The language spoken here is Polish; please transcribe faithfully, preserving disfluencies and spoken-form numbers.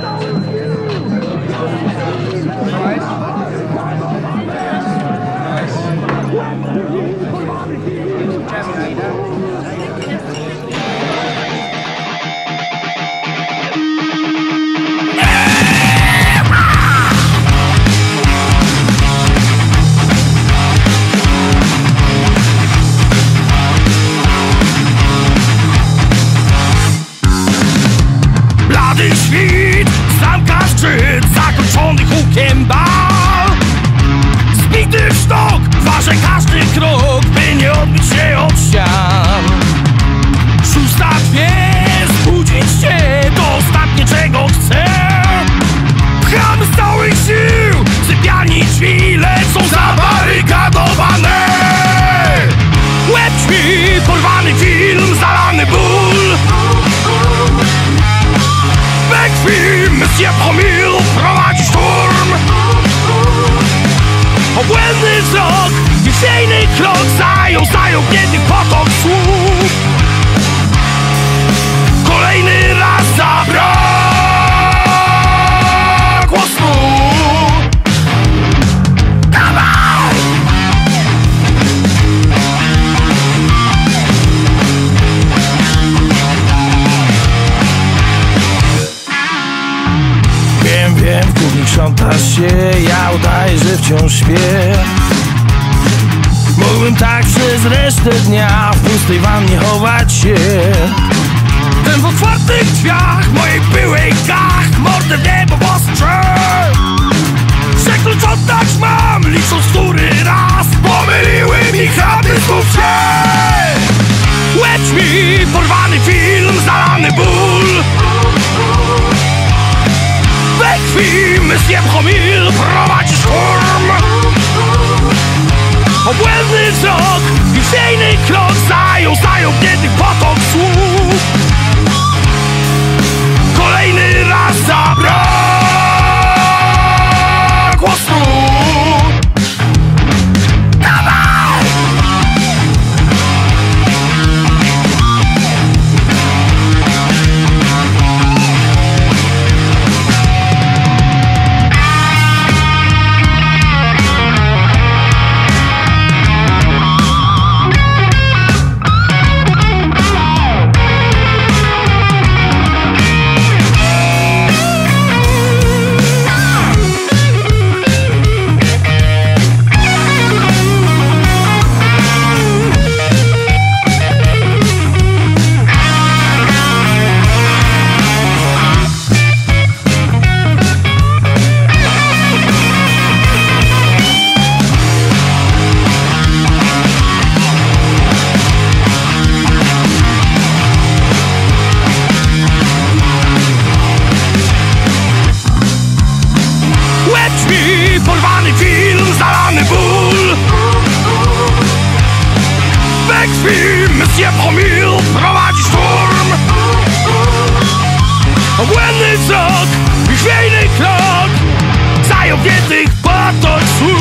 Świt zamka szczyt, zakończony hukiem bal. Zbity w sztok, waży każdy krok, by nie odbić się od ścian. Szósta dwie, zbudzić się, to ostatnie czego chcę. Pchamy z całych sił, sypialni drzwi lecą zabarykadowane. Łeb drzwi, porwany film, zalany ból. We krwi Monsieur Promille prowadzi szturm. Obłędny wzrok, wiśniejny krok, zajął, zajął biedny potok słów. Kolejny raz zabrakło snu. Dawaj! Wiem, wiem, w kuchni krzątasz się, ja udaję, że wciąż śpię. Mógłbym tak przez resztę dnia w pustej wannie chować się. Ten w otwartych drzwiach mojej byłej gach mordę w niebo postrze. Że klucz oddać mam, licząc który raz pomyliły mi chaty znów się. Łeb mi porwany film, zalany ból. We krwi Monsieur Promille prowadzi szturm. Obłędny wzrok, wiśniejny krok, zajął, zajął biedny potok słów. Kolejny raz zabrakło snu. Dawaj! Porwany film, zalany ból. We krwi Monsieur Promille prowadzi szturm. Obłędny wzrok, chwiejny krok, zajął biednych potok słów.